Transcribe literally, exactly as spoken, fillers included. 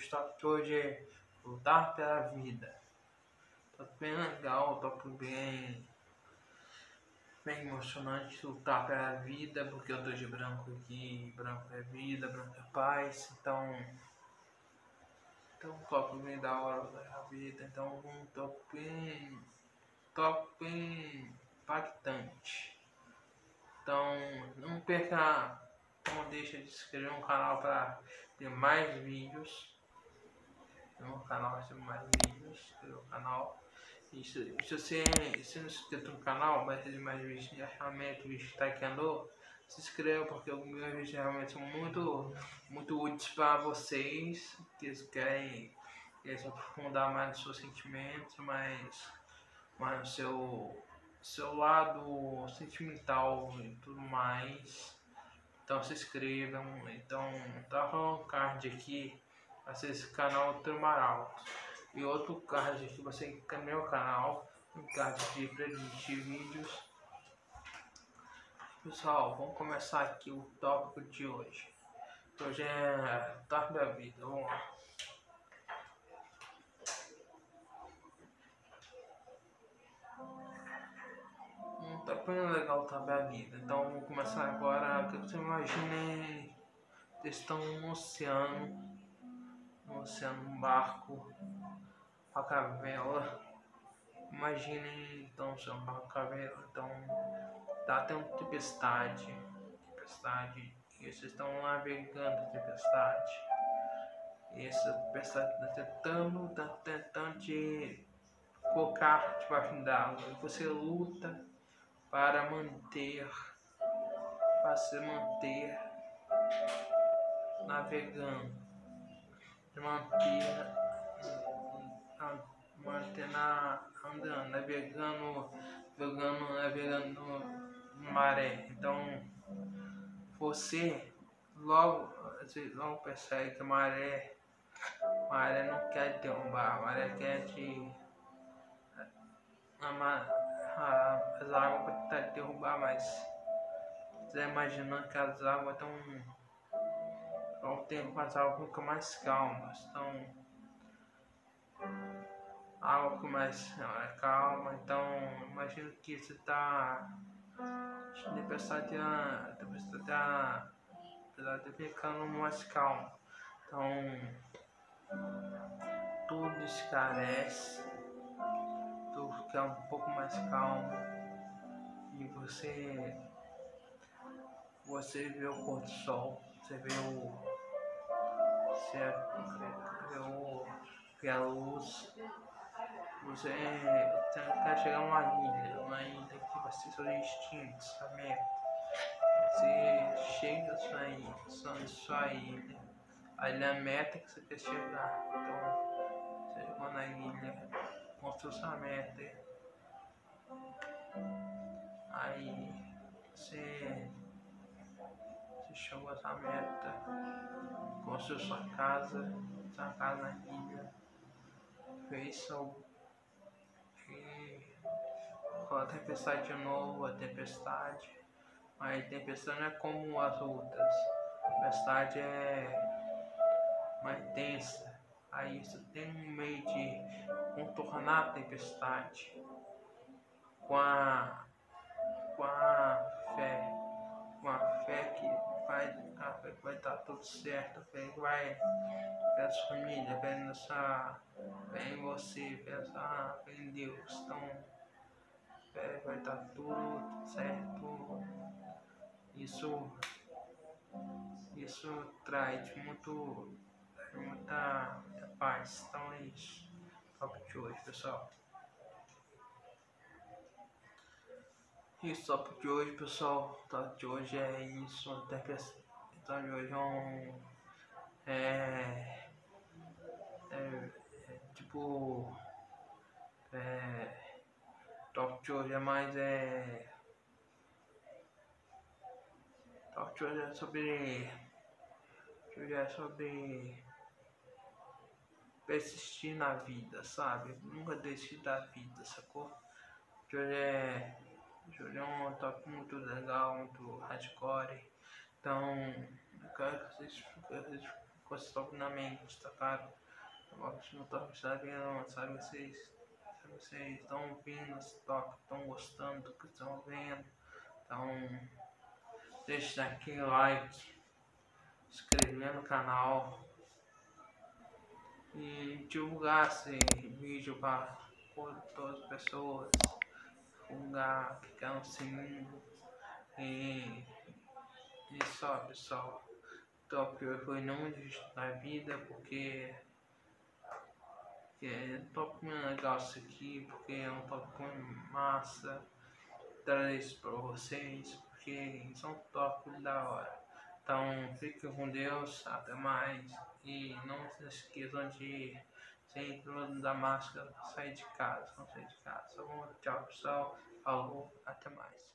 hoje. O tópico de hoje é lutar pela vida. Tópico bem legal, tópico bem, bem emocionante, lutar pela vida, porque eu tô de branco aqui, branco é vida, branco é paz, então, então um tópico bem da hora da vida, então um tópico bem, tópico bem impactante. Então não perca, não deixa de se inscrever no canal para ter mais vídeos. No canal vai ter mais vídeos, inscreva no canal. E se, se você se não é inscrito no canal, vai ter mais vídeos de achamento, vídeos de taekwondo, se inscreva, porque os meus vídeos realmente são muito, muito úteis para vocês que querem, querem se aprofundar mais nos seus sentimentos, mais, mais no seu, seu lado sentimental e tudo mais. Então se inscrevam. Então tá falando um card aqui, vai ser esse canal Trumaral. E outro card aqui, você clica no meu canal, um card de playlist de vídeos. Pessoal, vamos começar aqui o tópico de hoje. Hoje é tópico da vida, vamos lá. Um tópico bem legal, tópico da vida. Então vamos começar agora. Que você imagine, vocês estão no oceano, no oceano, num barco, a cavela. Imaginem então seu barco cavela, então tá tendo tempestade, tempestade, e vocês estão navegando a tempestade. E essa tempestade está tentando, tá tentando te colocar debaixo d'água. E você luta para manter, para se manter navegando, manter, manter na, andando, navegando, navegando, navegando no maré. Então você logo, você logo percebe que a maré, a maré não quer derrubar, a maré quer te a, a, as águas podem tentar derrubar, mas você está imaginando que as águas estão ao tempo, as águas ficam mais calmas, então a água fica mais é, calma. Então imagina que você está a tempestade a tempestade está tá ficando mais calma, então tudo esclarece, tudo fica um pouco mais calmo e você você vê o pôr do sol, você vê o você vê, o, vê a luz, você quer chegar a uma ilha, uma ilha que vai ser seu destino, sua meta. Você chega a sua ilha, sua, sua ilha, a ilha é a meta que você quer chegar. Então você chegou na ilha, mostrou sua meta. Aí você, você chegou a sua meta, construiu sua casa, sua casa na ilha, fez seu. E com a tempestade de novo, a tempestade. Mas a tempestade não é como as outras. A tempestade é mais intensa. Aí você tem um meio de contornar a tempestade com a, com a fé. Com a fé que vai, a fé que vai dar tudo certo, a fé que vai ver a sua família, ver nessa, ver em você, ver essa, ver em Deus. Então é, vai dar tudo certo. Isso, isso traz muito, muita, muita paz. Então é isso. Tópico de hoje, pessoal. Isso, tópico de hoje, pessoal. Tópico de hoje é isso. Até que então de hoje é um. É, é, é tipo. É, tópico de hoje é mais. É, tópico de hoje é sobre. Hoje é sobre persistir na vida, sabe? Nunca desistir da vida, sacou? Hoje é, hoje é um tópico muito legal, muito hardcore. Então, eu quero que vocês, que vocês fosse top na mente, tá claro? Eu gosto no top está vendo, sabe vocês, se vocês estão ouvindo esse top, estão gostando do que estão vendo, então deixa aquele like, inscrever no canal e divulgar esse vídeo para todas as pessoas, divulgar, clicar no sininho e, e só, pessoal. Top foi não na vida porque, porque é top muito legal isso aqui, porque é um top massa, trazer isso pra vocês, porque são top da hora. Então fiquem com Deus, até mais e não se esqueçam de sempre da máscara, sair de casa, não sair de casa. Tá bom? Tchau pessoal, falou, até mais.